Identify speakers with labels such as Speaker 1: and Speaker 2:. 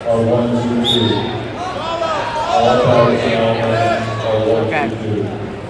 Speaker 1: are 1, 2, 2. All cards and all men are 1,
Speaker 2: Okay.
Speaker 1: 2, 2.